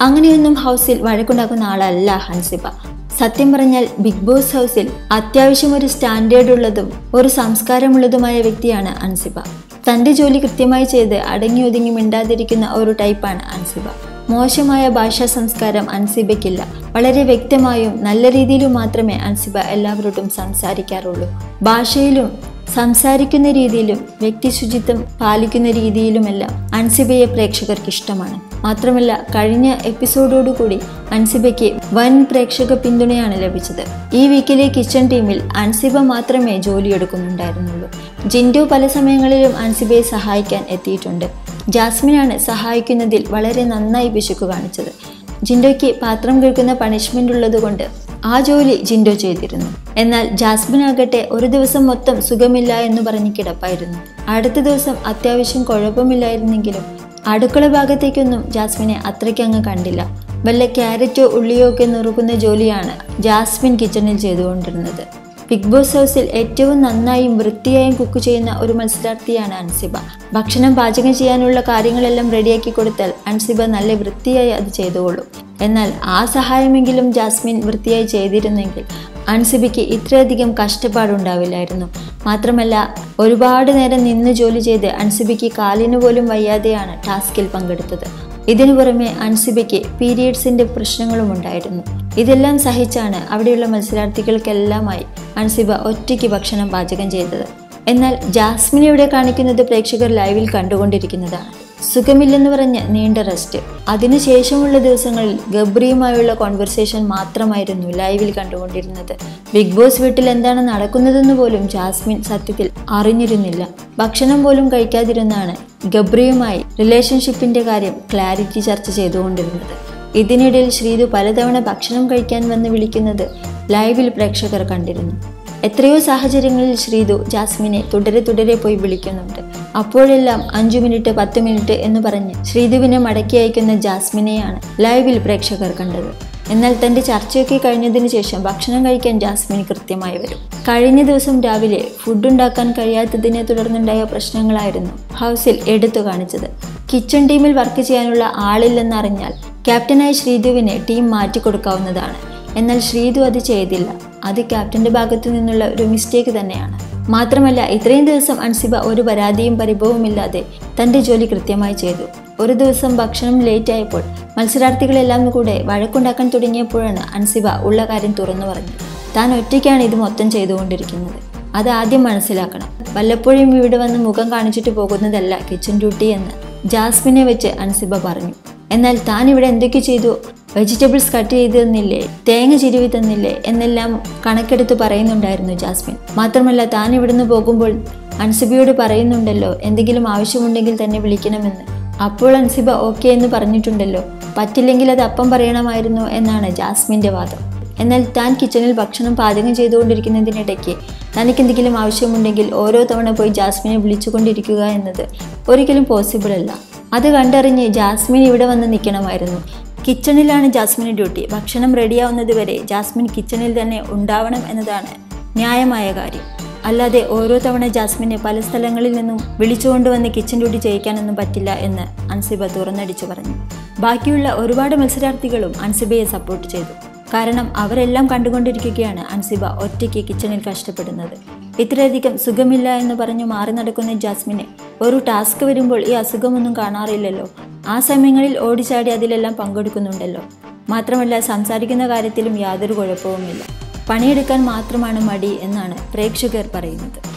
അങ്ങനെയൊന്നും ഹൗസിൽ വഴക്കുണ്ടാക്കുന്ന ആളല്ല ഹൻസിബ. സത്യം പറഞ്ഞാൽ ബിഗ് ബോസ് ഹൗസിൽ അത്യാവശ്യം ഒരു സ്റ്റാൻഡേർഡ് ഉള്ളതും ഒരു സംസ്കാരമുള്ളതുമായ വ്യക്തിയാണ് ഹൻസിബ. തൻ്റെ ജോലി കൃത്യമായി ചെയ്ത് അടങ്ങി ഒതുങ്ങി മിണ്ടാതിരിക്കുന്ന ഒരു ടൈപ്പാണ് ഹൻസിബ. മോശമായ ഭാഷാ സംസ്കാരം ഹൻസിബയ്ക്കില്ല. വളരെ വ്യക്തമായും നല്ല രീതിയിലും മാത്രമേ ഹൻസിബ എല്ലാവരോടും സംസാരിക്കാറുള്ളൂ. ഭാഷയിലും സംസാരിക്കുന്ന രീതിയിലും വ്യക്തി ശുചിത്വം പാലിക്കുന്ന രീതിയിലുമെല്ലാം ഹൻസിബയെ പ്രേക്ഷകർക്ക് ഇഷ്ടമാണ്. മാത്രമല്ല കഴിഞ്ഞ എപ്പിസോഡോടുകൂടി ഹൻസിബയ്ക്ക് വൻ പ്രേക്ഷക പിന്തുണയാണ് ലഭിച്ചത്. ഈ വീക്കിലെ കിച്ചൺ ടീമിൽ ഹൻസിബ മാത്രമേ ജോലിയെടുക്കുന്നുണ്ടായിരുന്നുള്ളൂ. ജിൻഡു പല സമയങ്ങളിലും ഹൻസിബയെ സഹായിക്കാൻ എത്തിയിട്ടുണ്ട്. ജാസ്മിനാണ് സഹായിക്കുന്നതിൽ വളരെ നന്നായി പിശുക്ക് കാണിച്ചത്. ജിൻഡോയ്ക്ക് പാത്രം കഴുകുന്ന പണിഷ്മെന്റ് ഉള്ളതുകൊണ്ട് ആ ജോലി ജിൻഡോ ചെയ്തിരുന്നു. എന്നാൽ ജാസ്മിൻ ആകട്ടെ ഒരു ദിവസം മൊത്തം സുഖമില്ല എന്ന് പറഞ്ഞ് കിടപ്പായിരുന്നു. അടുത്ത ദിവസം അത്യാവശ്യം കുഴപ്പമില്ലായിരുന്നെങ്കിലും അടുക്കള ഭാഗത്തേക്കൊന്നും ജാസ്മിനെ അത്രയ്ക്കങ്ങ് കണ്ടില്ല. വല്ല ക്യാരറ്റോ ഉള്ളിയോ ഒക്കെ നുറുക്കുന്ന ജോലിയാണ് ജാസ്മിൻ കിച്ചണിൽ ചെയ്തുകൊണ്ടിരുന്നത്. ബിഗ് ബോസ് ഹൗസിൽ ഏറ്റവും നന്നായും വൃത്തിയായും കുക്ക് ചെയ്യുന്ന ഒരു മത്സരാർത്ഥിയാണ് ഹൻസിബ. ഭക്ഷണം പാചകം ചെയ്യാനുള്ള കാര്യങ്ങളെല്ലാം റെഡിയാക്കി കൊടുത്താൽ ഹൻസിബ നല്ല വൃത്തിയായി അത് ചെയ്തുകൊള്ളും. എന്നാൽ ആ സഹായമെങ്കിലും ജാസ്മിൻ വൃത്തിയായി ചെയ്തിരുന്നെങ്കിൽ ഹൻസിബയ്ക്ക് ഇത്രയധികം കഷ്ടപ്പാടുണ്ടാവില്ലായിരുന്നു. മാത്രമല്ല ഒരുപാട് നേരം നിന്ന് ജോലി ചെയ്ത് ഹൻസിബയ്ക്ക് കാലിന് പോലും വയ്യാതെയാണ് ടാസ്കിൽ പങ്കെടുത്തത്. ഇതിനു പുറമെ ഹൻസിബയ്ക്ക് പീരിയഡ്സിന്റെ പ്രശ്നങ്ങളും ഉണ്ടായിരുന്നു. ഇതെല്ലാം സഹിച്ചാണ് അവിടെയുള്ള മത്സരാർത്ഥികൾക്കെല്ലാമായി ഹൻസിബ ഒറ്റയ്ക്ക് ഭക്ഷണം പാചകം ചെയ്തത്. എന്നാൽ ജാസ്മിനെ ഇവിടെ കാണിക്കുന്നത് പ്രേക്ഷകർ ലൈവിൽ കണ്ടുകൊണ്ടിരിക്കുന്നതാണ്. സുഖമില്ലെന്ന് പറഞ്ഞ് നീണ്ട റെസ്റ്റ്. അതിനുശേഷമുള്ള ദിവസങ്ങളിൽ ഗബ്രിയുമായുള്ള കോൺവെർസേഷൻ മാത്രമായിരുന്നു ലൈവിൽ കണ്ടുകൊണ്ടിരുന്നത്. ബിഗ് ബോസ് വീട്ടിൽ എന്താണ് നടക്കുന്നതെന്ന് പോലും ജാസ്മിൻ സത്യത്തിൽ അറിഞ്ഞിരുന്നില്ല. ഭക്ഷണം പോലും കഴിക്കാതിരുന്നാണ് ഗബ്രിയുമായി റിലേഷൻഷിപ്പിന്റെ കാര്യം ക്ലാരിറ്റി ചർച്ച ചെയ്തുകൊണ്ടിരുന്നത്. ഇതിനിടയിൽ ശ്രീതു പലതവണ ഭക്ഷണം കഴിക്കാൻ വന്ന് വിളിക്കുന്നത് ലൈവിൽ പ്രേക്ഷകർ കണ്ടിരുന്നു. എത്രയോ സാഹചര്യങ്ങളിൽ ശ്രീതു ജാസ്മിനെ തുടരെ പോയി വിളിക്കുന്നുണ്ട്. അപ്പോഴെല്ലാം 5 മിനിറ്റ് 10 മിനിറ്റ് എന്ന് പറഞ്ഞ് ശ്രീതുവിനെ മടക്കി അയക്കുന്ന ജാസ്മിനെയാണ് ലൈവിൽ പ്രേക്ഷകർ കണ്ടത്. എന്നാൽ തന്റെ ചർച്ചയൊക്കെ കഴിഞ്ഞതിന് ശേഷം ഭക്ഷണം കഴിക്കാൻ ജാസ്മിൻ കൃത്യമായി വരും. കഴിഞ്ഞ ദിവസം രാവിലെ ഫുഡ് ഉണ്ടാക്കാൻ കഴിയാത്തതിനെ തുടർന്നുണ്ടായ പ്രശ്നങ്ങളായിരുന്നു ഹൗസിൽ എടുത്തു കാണിച്ചത്. കിച്ചൺ ടീമിൽ വർക്ക് ചെയ്യാനുള്ള ആളില്ലെന്നറിഞ്ഞാൽ ക്യാപ്റ്റനായ ശ്രീതുവിനെ ടീം മാറ്റിക്കൊടുക്കാവുന്നതാണ്. എന്നാൽ ശ്രീതു അത് ചെയ്തില്ല. അത് ക്യാപ്റ്റന്റെ ഭാഗത്തു നിന്നുള്ള ഒരു മിസ്റ്റേക്ക് തന്നെയാണ്. മാത്രമല്ല ഇത്രയും ദിവസം ഹൻസിബ ഒരു പരാതിയും പരിഭവമില്ലാതെ തന്റെ ജോലി കൃത്യമായി ചെയ്തു. ഒരു ദിവസം ഭക്ഷണം ലേറ്റ് ആയപ്പോൾ മത്സരാർത്ഥികളെല്ലാം കൂടെ വഴക്കുണ്ടാക്കാൻ തുടങ്ങിയപ്പോഴാണ് ഹൻസിബ ഉള്ള കാര്യം തുറന്നു പറഞ്ഞത്. താൻ ഒറ്റയ്ക്കാണ് ഇത് മൊത്തം ചെയ്തുകൊണ്ടിരിക്കുന്നത്. അത് ആദ്യം മനസ്സിലാക്കണം. വല്ലപ്പോഴും ഇവിടെ വന്ന് മുഖം കാണിച്ചിട്ട് പോകുന്നതല്ല കിച്ചൺ ഡ്യൂട്ടി എന്ന് ജാസ്മിനെ വെച്ച് ഹൻസിബ പറഞ്ഞു. എന്നാൽ താൻ ഇവിടെ എന്തൊക്കെ ചെയ്തു, വെജിറ്റബിൾസ് കട്ട് ചെയ്ത് തന്നില്ലേ, തേങ്ങ ചിരുവി തന്നില്ലേ എന്നെല്ലാം കണക്കെടുത്ത് പറയുന്നുണ്ടായിരുന്നു ജാസ്മിൻ. മാത്രമല്ല താൻ ഇവിടുന്ന് പോകുമ്പോൾ ഹൻസിബയോട് പറയുന്നുണ്ടല്ലോ എന്തെങ്കിലും ആവശ്യമുണ്ടെങ്കിൽ തന്നെ വിളിക്കണമെന്ന്. അപ്പോൾ ഹൻസിബ ഓക്കെ എന്ന് പറഞ്ഞിട്ടുണ്ടല്ലോ, പറ്റില്ലെങ്കിൽ അത് അപ്പം പറയണമായിരുന്നു എന്നാണ് ജാസ്മിന്റെ വാദം. എന്നാൽ താൻ കിച്ചണിൽ ഭക്ഷണം പാചകം ചെയ്തുകൊണ്ടിരിക്കുന്നതിനിടയ്ക്ക് തനിക്കെന്തെങ്കിലും ആവശ്യമുണ്ടെങ്കിൽ ഓരോ തവണ പോയി ജാസ്മിനെ വിളിച്ചുകൊണ്ടിരിക്കുക എന്നത് ഒരിക്കലും പോസിബിൾ അല്ല. അത് കണ്ടറിഞ്ഞ് ജാസ്മിൻ ഇവിടെ വന്ന് നിൽക്കണമായിരുന്നു. കിച്ചണിലാണ് ജാസ്മിന് ഡ്യൂട്ടി. ഭക്ഷണം റെഡിയാവുന്നത് വരെ ജാസ്മിൻ കിച്ചണിൽ തന്നെ ഉണ്ടാവണം എന്നതാണ് ന്യായമായ കാര്യം. അല്ലാതെ ഓരോ തവണ ജാസ്മിനെ പല സ്ഥലങ്ങളിൽ നിന്നും വിളിച്ചുകൊണ്ടുവന്ന് കിച്ചൺ ഡ്യൂട്ടി ചെയ്യിക്കാനൊന്നും പറ്റില്ല എന്ന് ഹൻസിബ തുറന്നടിച്ചു പറഞ്ഞു. ബാക്കിയുള്ള ഒരുപാട് മത്സരാർത്ഥികളും ഹൻസിബയെ സപ്പോർട്ട് ചെയ്തു. കാരണം അവരെല്ലാം കണ്ടുകൊണ്ടിരിക്കുകയാണ് ഹൻസിബ ഒറ്റയ്ക്ക് കിച്ചണിൽ കഷ്ടപ്പെടുന്നത്. ഇത്രയധികം സുഖമില്ല എന്ന് പറഞ്ഞു മാറി നടക്കുന്ന ജാസ്മിനെ ഒരു ടാസ്ക് വരുമ്പോൾ ഈ അസുഖമൊന്നും കാണാറില്ലല്ലോ. ആ സമയങ്ങളിൽ ഓടിച്ചാടി അതിലെല്ലാം പങ്കെടുക്കുന്നുണ്ടല്ലോ. മാത്രമല്ല സംസാരിക്കുന്ന കാര്യത്തിലും യാതൊരു കുഴപ്പവുമില്ല. പണിയെടുക്കാൻ മാത്രമാണ് മടി എന്നാണ് പ്രേക്ഷകർ പറയുന്നത്.